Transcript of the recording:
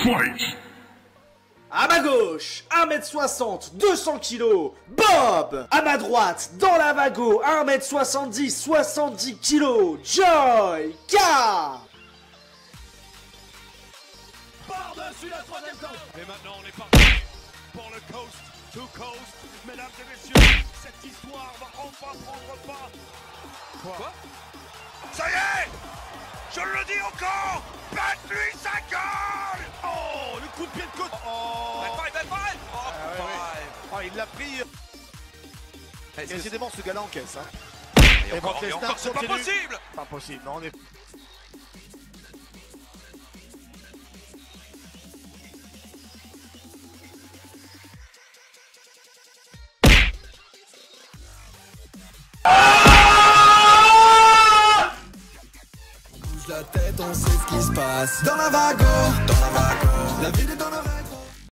À ma gauche, 1m60, 200 kg, Bob. À ma droite, dans la vago, 1m70, 70 kg, Joy K. Par-dessus la troisième corde. Et maintenant on est parti pour le coast to coast. Mesdames et messieurs, cette histoire va enfin prendre pas. Quoi? Ça y est, je le dis encore, batte-lui sa gueule. Oh, le coup de pied de côte. Oh, belle pareil. Oh, il l'a pris. Et décidément, ce gars-là encaisse. Hein. Et encore, c'est pas possible. Pas possible, non, on est... La tête, on sait ce qui se passe dans la vago.